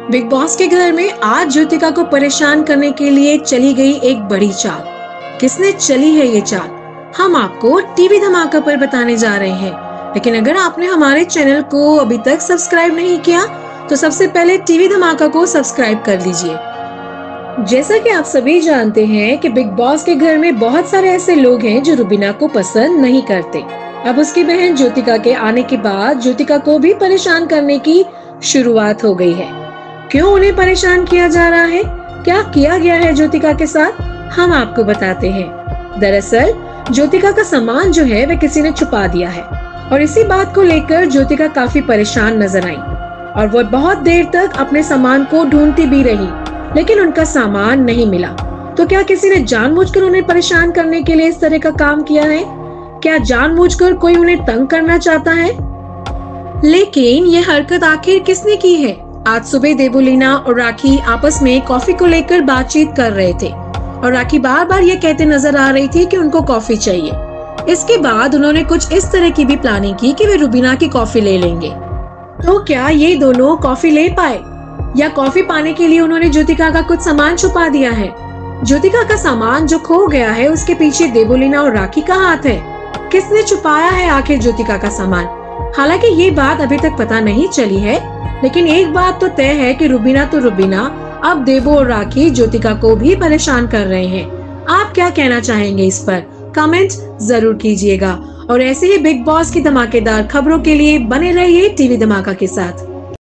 Big boss के घर में आज ज्योतिका को परेशान करने के लिए चली गई एक बड़ी चाल। किसने चली है ये चाल, हम आपको टीवी धमाका पर बताने जा रहे हैं। लेकिन अगर आपने हमारे चैनल को अभी तक सब्सक्राइब नहीं किया तो सबसे पहले टीवी धमाका को सब्सक्राइब कर लीजिए। जैसा कि आप सभी जानते हैं कि बिग बॉस के घर में बहुत सारे ऐसे लोग हैं जो रुबीना को पसंद नहीं करते। अब उसकी बहन ज्योतिका के आने के बाद ज्योतिका को भी परेशान करने की शुरुआत हो गई है। क्यों उन्हें परेशान किया जा रहा है, क्या किया गया है ज्योतिका के साथ, हम आपको बताते हैं। दरअसल ज्योतिका का सामान जो है वह किसी ने छुपा दिया है और इसी बात को लेकर ज्योतिका काफी परेशान नजर आई और वो बहुत देर तक अपने सामान को ढूंढती भी रही, लेकिन उनका सामान नहीं मिला। तो क्या किसी ने जानबूझकर उन्हें परेशान करने के लिए इस तरह का काम किया है? क्या जानबूझकर कोई उन्हें तंग करना चाहता है? लेकिन ये हरकत आखिर किसने की है? आज सुबह देवोलीना और राखी आपस में कॉफी को लेकर बातचीत कर रहे थे और राखी बार बार ये कहते नजर आ रही थी कि उनको कॉफी चाहिए। इसके बाद उन्होंने कुछ इस तरह की भी प्लानिंग की कि वे रुबीना की कॉफी ले लेंगे। तो क्या ये दोनों कॉफी ले पाए या कॉफी पाने के लिए उन्होंने ज्योतिका का कुछ सामान छुपा दिया है? ज्योतिका का सामान जो खो गया है उसके पीछे देवोलीना और राखी का हाथ है। किसने छुपाया है आखिर ज्योतिका का सामान? हालांकि ये बात अभी तक पता नहीं चली है, लेकिन एक बात तो तय है कि रुबीना तो रुबीना, अब देवो और राखी ज्योतिका को भी परेशान कर रहे हैं। आप क्या कहना चाहेंगे इस पर? कमेंट जरूर कीजिएगा और ऐसे ही बिग बॉस की धमाकेदार खबरों के लिए बने रहिए टीवी धमाका के साथ।